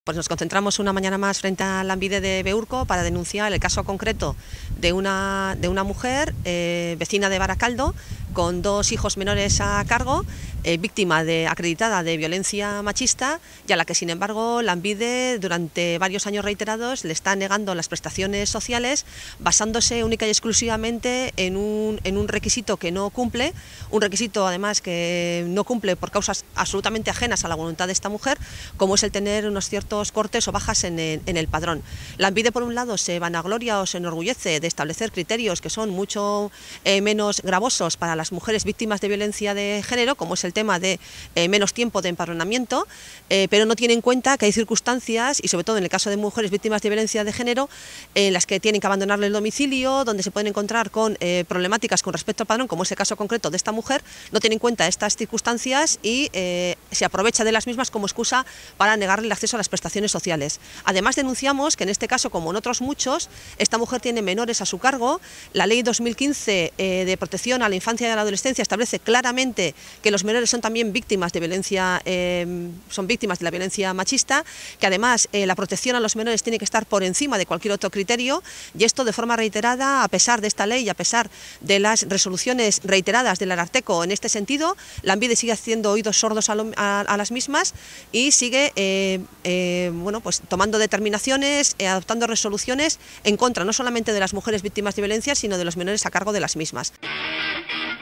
Pues nos concentramos una mañana más frente a Lanbide de Beurco para denunciar el caso concreto de una mujer vecina de Baracaldo con dos hijos menores a cargo, víctima acreditada de violencia machista y a la que sin embargo Lanbide durante varios años reiterados le está negando las prestaciones sociales basándose única y exclusivamente en un requisito que no cumple, un requisito además que no cumple por causas absolutamente ajenas a la voluntad de esta mujer, como es el tener unos ciertos cortes o bajas en el padrón. Lanbide por un lado se vanagloria o se enorgullece de establecer criterios que son mucho menos gravosos para las mujeres víctimas de violencia de género, como es el tema de menos tiempo de empadronamiento, pero no tiene en cuenta que hay circunstancias, y sobre todo en el caso de mujeres víctimas de violencia de género, en las que tienen que abandonarle el domicilio, donde se pueden encontrar con problemáticas con respecto al padrón, como es el caso concreto de esta mujer. No tiene en cuenta estas circunstancias y se aprovecha de las mismas como excusa para negarle el acceso a las prestaciones sociales. Además denunciamos que en este caso, como en otros muchos, esta mujer tiene menores a su cargo. La ley 2015 de protección a la infancia y a la adolescencia establece claramente que los menores son también víctimas de violencia, son víctimas de la violencia machista, que además la protección a los menores tiene que estar por encima de cualquier otro criterio, y esto de forma reiterada, a pesar de esta ley y a pesar de las resoluciones reiteradas del Ararteko en este sentido, Lanbide sigue haciendo oídos sordos a las mismas y sigue pues tomando determinaciones, adoptando resoluciones en contra no solamente de las mujeres víctimas de violencia, sino de los menores a cargo de las mismas.